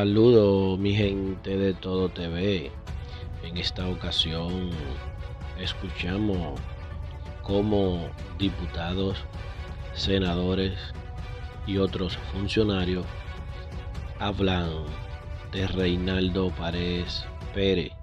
Saludo mi gente de Todo TV. En esta ocasión escuchamos cómo diputados, senadores y otros funcionarios hablan de Reinaldo Paredes Pérez.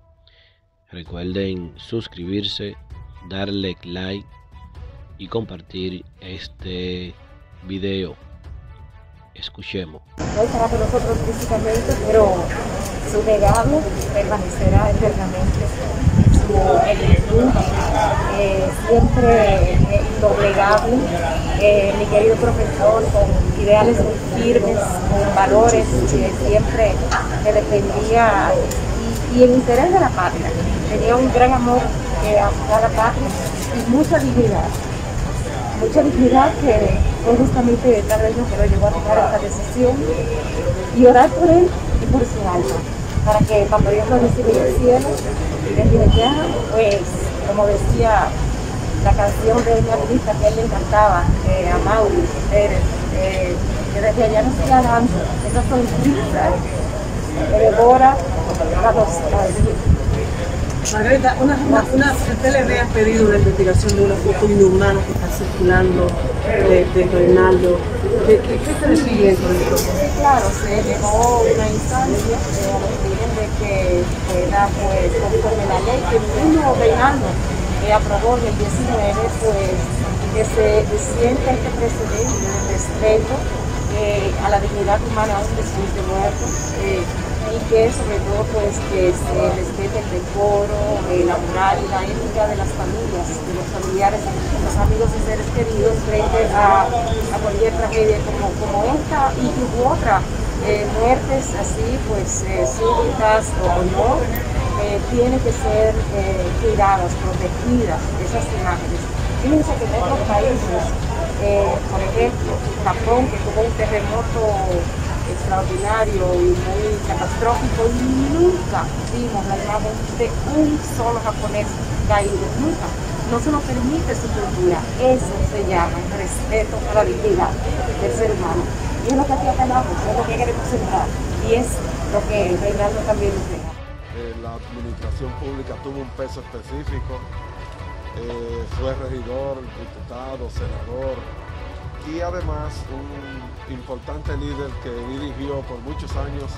Recuerden suscribirse, darle like y compartir este video. Escuchemos. No estará con nosotros físicamente, pero su legado permanecerá eternamente. Su actitud siempre indoblegable. Mi querido profesor, con ideales muy firmes, con valores que siempre me defendía y el interés de la patria. Tenía un gran amor a la patria y mucha dignidad. Mucha dignidad que fue justamente tal vez lo que lo llevó a tomar esta decisión y orar por él y por su alma, para que cuando Dios lo reciba en el cielo, desde allá, pues, como decía la canción de mi artista que a él le encantaba, a Mauri Pérez, que desde allá no se lanza, esa sonrisa que devora a los Margarita, el PLD ha pedido la investigación de una foto inhumana que está circulando de Reinaldo. ¿Qué se refiere con esto? Sí, claro, se llegó una instancia a los fines de que fuera pues conforme la ley que el mismo Reinaldo aprobó en el 19, pues que se sienta este precedente de respeto a la dignidad humana aún después de muerto. Y que sobre todo pues que se respete el decoro, la moral y la ética de las familias, de los familiares, los amigos y seres queridos frente a cualquier tragedia como esta y otra, muertes así pues súbitas o no, tienen que ser cuidadas, protegidas esas imágenes. Fíjense que en otros países, por ejemplo, Japón, que tuvo un terremoto extraordinario y muy catastrófico, y nunca vimos la imagen de un solo japonés caído, nunca. No se nos permite su cultura. Eso se llama respeto a la dignidad del ser humano. Y es lo que aquí apelamos, es lo que queremos sembrar, y es lo que Reinaldo también nos deja. La administración pública tuvo un peso específico, fue regidor, diputado, senador, y además un importante líder que dirigió por muchos años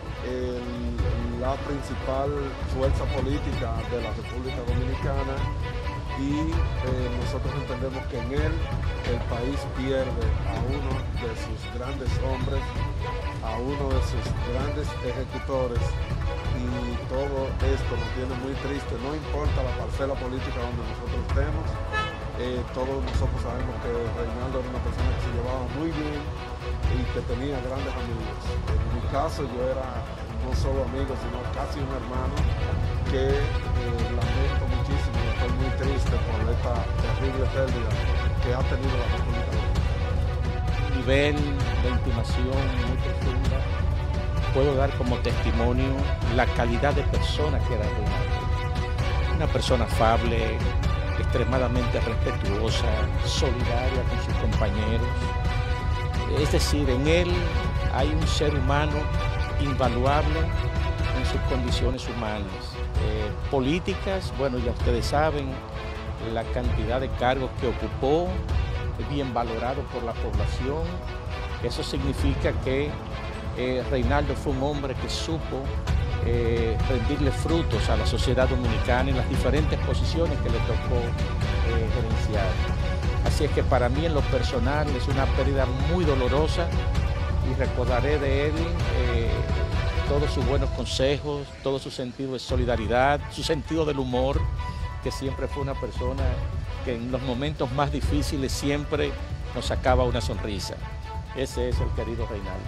la principal fuerza política de la República Dominicana, y nosotros entendemos que en él el país pierde a uno de sus grandes hombres, a uno de sus grandes ejecutores, y todo esto nos tiene muy triste. No importa la parcela política donde nosotros estemos, todos nosotros sabemos que Reinaldo era una persona que se llevaba muy bien y que tenía grandes amigos. En mi caso yo era no solo amigo, sino casi un hermano, que lamento muchísimo y estoy muy triste por esta terrible pérdida que ha tenido la República Dominicana. Nivel de intimación muy profunda, puedo dar como testimonio la calidad de persona que era Reinaldo. Una persona afable, extremadamente respetuosa, solidaria con sus compañeros. Es decir, en él hay un ser humano invaluable en sus condiciones humanas. Políticas, bueno, ya ustedes saben la cantidad de cargos que ocupó, bien valorado por la población. Eso significa que Reinaldo fue un hombre que supo rendirle frutos a la sociedad dominicana en las diferentes posiciones que le tocó gerenciar. Así es que para mí en lo personal es una pérdida muy dolorosa, y recordaré de él todos sus buenos consejos, todo su sentido de solidaridad, su sentido del humor, que siempre fue una persona que en los momentos más difíciles siempre nos sacaba una sonrisa. Ese es el querido Reinaldo.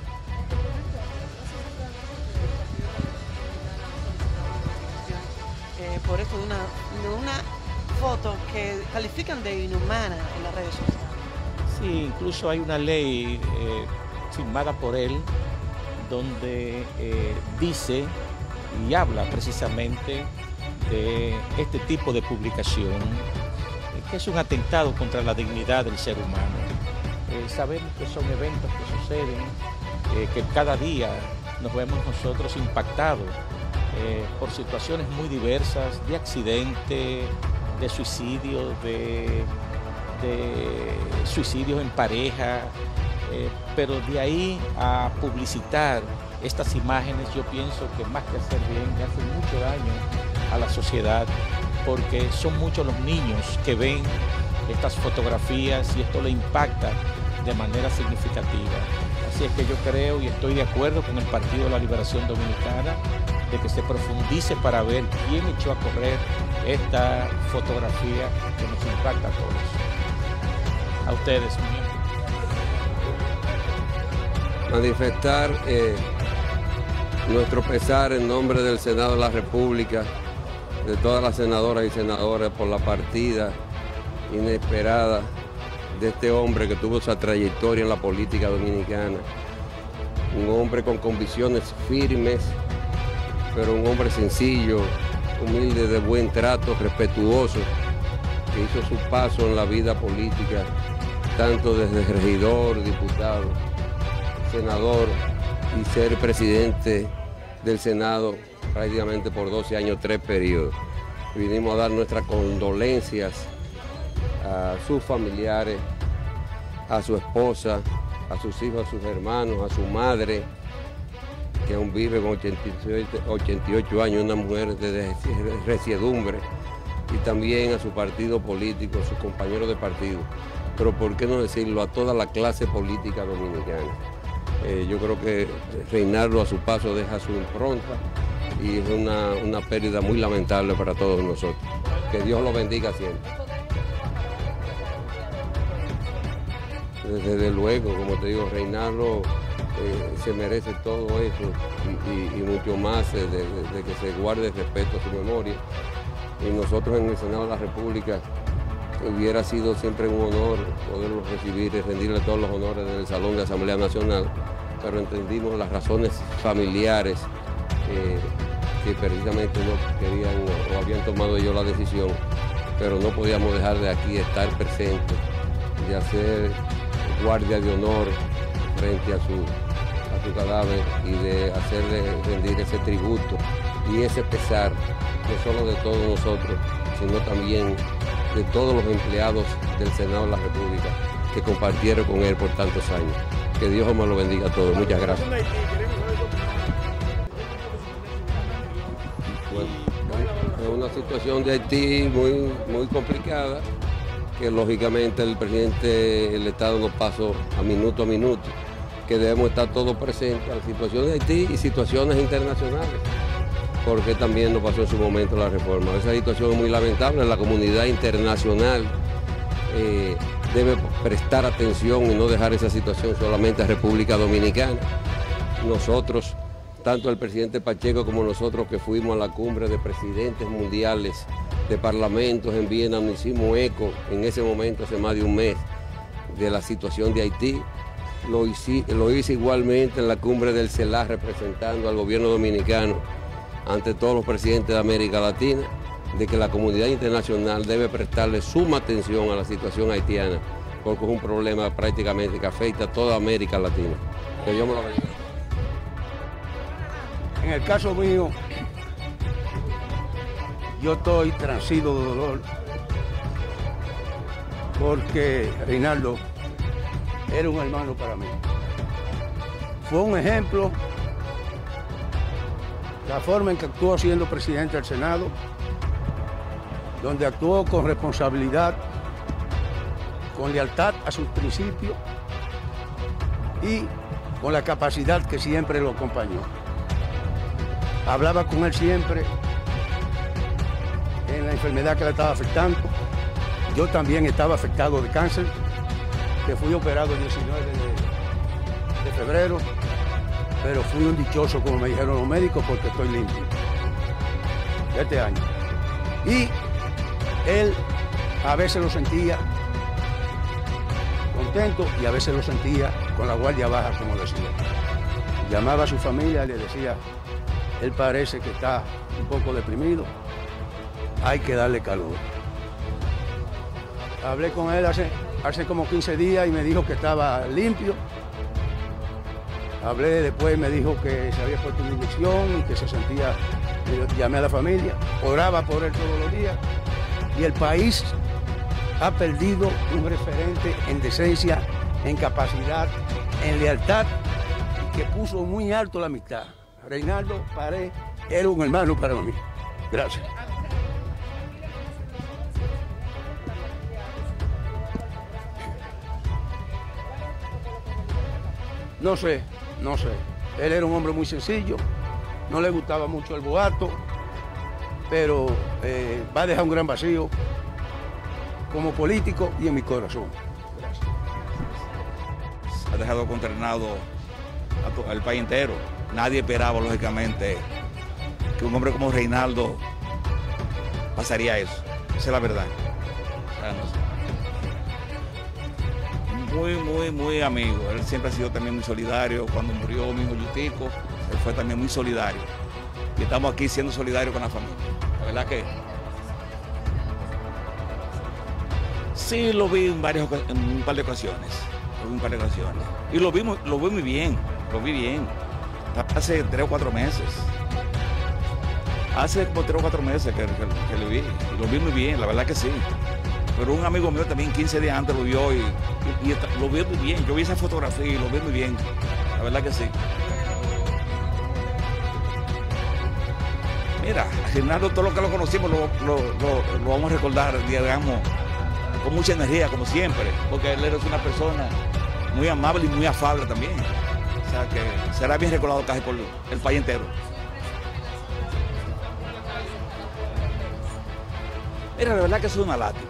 Por esto de una foto que califican de inhumana en las redes sociales. Sí, incluso hay una ley firmada por él donde dice y habla precisamente de este tipo de publicación, que es un atentado contra la dignidad del ser humano. Sabemos que son eventos que suceden, que cada día nos vemos nosotros impactados por situaciones muy diversas, de accidente, de suicidio, de suicidios en pareja, pero de ahí a publicitar estas imágenes, yo pienso que más que hacer bien, le hace mucho daño a la sociedad, porque son muchos los niños que ven estas fotografías y esto le impacta de manera significativa. Así es que yo creo y estoy de acuerdo con el Partido de la Liberación Dominicana de que se profundice para ver quién echó a correr esta fotografía que nos impacta a todos. A ustedes, manifestar nuestro pesar en nombre del Senado de la República, de todas las senadoras y senadores por la partida inesperada de este hombre que tuvo esa trayectoria en la política dominicana. Un hombre con convicciones firmes, pero un hombre sencillo, humilde, de buen trato, respetuoso, que hizo su paso en la vida política, tanto desde regidor, diputado, senador y ser presidente del Senado prácticamente por 12 años, 3 periodos. Vinimos a dar nuestras condolencias a sus familiares, a su esposa, a sus hijos, a sus hermanos, a su madre, que aún vive con 88 años, una mujer de resiedumbre, y también a su partido político, a sus compañeros de partido, pero por qué no decirlo, a toda la clase política dominicana. Yo creo que Reinaldo a su paso deja su impronta y es una pérdida muy lamentable para todos nosotros. Que Dios lo bendiga siempre. Desde luego, como te digo, Reinaldo se merece todo eso y mucho más de que se guarde respeto a su memoria. Y nosotros en el Senado de la República hubiera sido siempre un honor poderlo recibir y rendirle todos los honores en el Salón de Asamblea Nacional, pero entendimos las razones familiares que precisamente no querían o habían tomado ellos la decisión, pero no podíamos dejar de aquí estar presentes, de hacer guardia de honor frente a su cadáver y de hacerle rendir ese tributo y ese pesar, no solo de todos nosotros, sino también de todos los empleados del Senado de la República que compartieron con él por tantos años. Que Dios me lo bendiga a todos. Muchas gracias. Bueno, es una situación de Haití muy complicada, que lógicamente el presidente del Estado nos pasó a minuto, que debemos estar todos presentes a la situación de Haití y situaciones internacionales, porque también nos pasó en su momento la reforma. Esa situación es muy lamentable, la comunidad internacional debe prestar atención y no dejar esa situación solamente a República Dominicana. Nosotros, tanto el presidente Pacheco como nosotros que fuimos a la cumbre de presidentes mundiales de parlamentos en Viena, nos hicimos eco en ese momento, hace más de un mes, de la situación de Haití. Lo hice igualmente en la cumbre del CELAC representando al gobierno dominicano ante todos los presidentes de América Latina, de que la comunidad internacional debe prestarle suma atención a la situación haitiana, porque es un problema prácticamente que afecta a toda América Latina. Que Dios me lo bendiga. En el caso mío, yo estoy transido de dolor, porque Reinaldo era un hermano para mí. Fue un ejemplo, la forma en que actuó siendo presidente del Senado, donde actuó con responsabilidad, con lealtad a sus principios y con la capacidad que siempre lo acompañó. Hablaba con él siempre en la enfermedad que le estaba afectando. Yo también estaba afectado de cáncer, que fui operado el 19 de febrero, pero fui un dichoso, como me dijeron los médicos, porque estoy limpio este año. Y él a veces lo sentía contento y a veces lo sentía con la guardia baja, como decía. Llamaba a su familia y le decía, él parece que está un poco deprimido, hay que darle calor. Hablé con él hace como 15 días y me dijo que estaba limpio. Hablé después, me dijo que se había puesto una inyección y que se sentía, llamé a la familia, oraba por él todos los días. Y el país ha perdido un referente en decencia, en capacidad, en lealtad, y que puso muy alto la amistad. Reinaldo Pared era un hermano para mí. Gracias. No sé. Él era un hombre muy sencillo, no le gustaba mucho el boato, pero va a dejar un gran vacío como político y en mi corazón. Gracias. Ha dejado consternado al país entero. Nadie esperaba, lógicamente, que un hombre como Reinaldo pasaría eso. Esa es la verdad. Muy amigo. Él siempre ha sido también muy solidario. Cuando murió mi hijo Yutico, él fue también muy solidario. Y estamos aquí siendo solidarios con la familia. La verdad que sí lo vi en un par de ocasiones. Y lo vi muy bien. Lo vi bien. Hace 3 o 4 meses. Hace como 3 o 4 meses que lo vi. Y lo vi muy bien, la verdad que sí. Pero un amigo mío también 15 días antes lo vio y lo vio muy bien. Yo vi esa fotografía y lo vi muy bien. La verdad que sí. Mira, a Reinaldo, todo lo que lo conocimos lo vamos a recordar, digamos, con mucha energía, como siempre. Porque él era una persona muy amable y muy afable también. O sea que será bien recordado casi por el país entero. Mira, la verdad que es una lástima.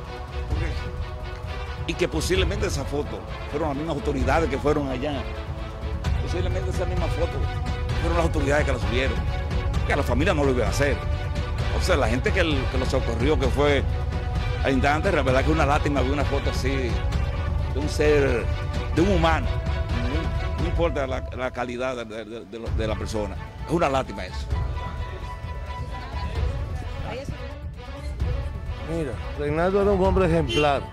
Y que posiblemente esa foto fueron las mismas autoridades que fueron allá. Posiblemente esa misma foto fueron las autoridades que la subieron. Que a la familia no lo iban a hacer. O sea, la gente que lo socorrió, que fue al instante, la verdad que es una lástima ver una foto así de un ser, de un humano. No importa la calidad de la persona. Es una lástima eso. Mira, Reinaldo era un hombre ejemplar,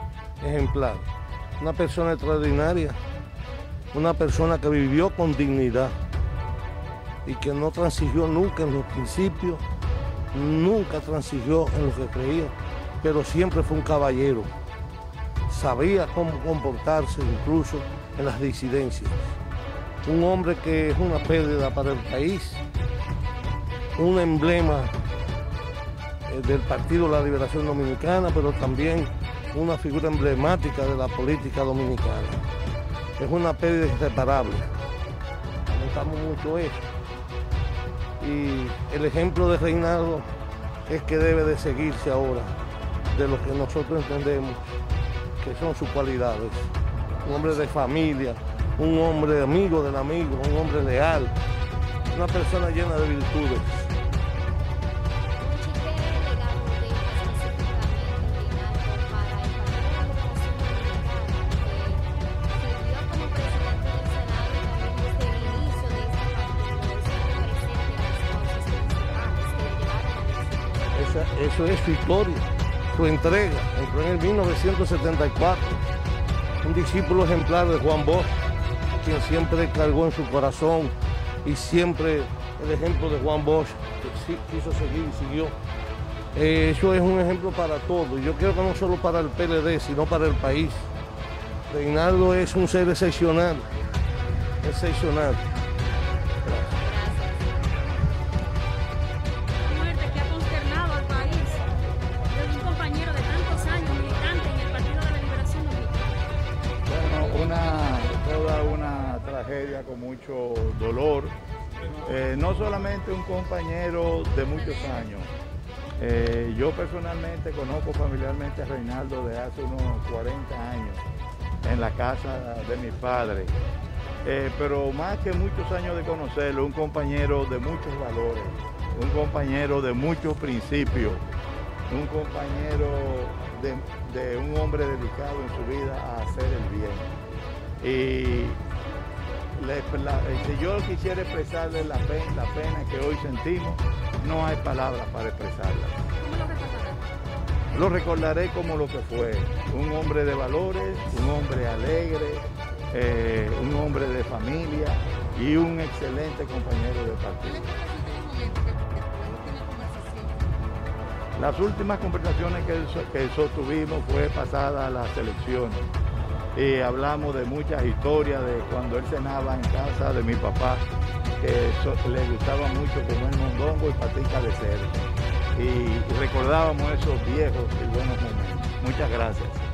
una persona extraordinaria, una persona que vivió con dignidad y que no transigió nunca en los principios, nunca transigió en lo que creía, pero siempre fue un caballero, sabía cómo comportarse incluso en las disidencias. Un hombre que es una pérdida para el país, un emblema del Partido de la Liberación Dominicana, pero también una figura emblemática de la política dominicana. Es una pérdida irreparable. Lamentamos mucho eso. Y el ejemplo de Reinaldo es que debe de seguirse ahora de lo que nosotros entendemos que son sus cualidades. Un hombre de familia, un hombre amigo del amigo, un hombre leal, una persona llena de virtudes. Eso es su historia, su entrega. Entró en el 1974, un discípulo ejemplar de Juan Bosch, quien siempre cargó en su corazón y siempre el ejemplo de Juan Bosch que quiso seguir y siguió. Eso es un ejemplo para todos. Yo creo que no solo para el PLD, sino para el país. Reinaldo es un ser excepcional, excepcional. Con mucho dolor, no solamente un compañero de muchos años. Yo personalmente conozco familiarmente a Reinaldo de hace unos 40 años en la casa de mi padre, pero más que muchos años de conocerlo, un compañero de muchos valores, un compañero de muchos principios, un compañero de un hombre dedicado en su vida a hacer el bien. Y si yo quisiera expresarle la pena que hoy sentimos, no hay palabras para expresarla. Lo recordaré como lo que fue, un hombre de valores, un hombre alegre, un hombre de familia y un excelente compañero de partido. Las últimas conversaciones que sostuvimos fue pasada las elecciones y hablamos de muchas historias de cuando él cenaba en casa de mi papá, que le gustaba mucho comer mondongo y patica de cerdo. Y recordábamos esos viejos y buenos momentos. Muchas gracias.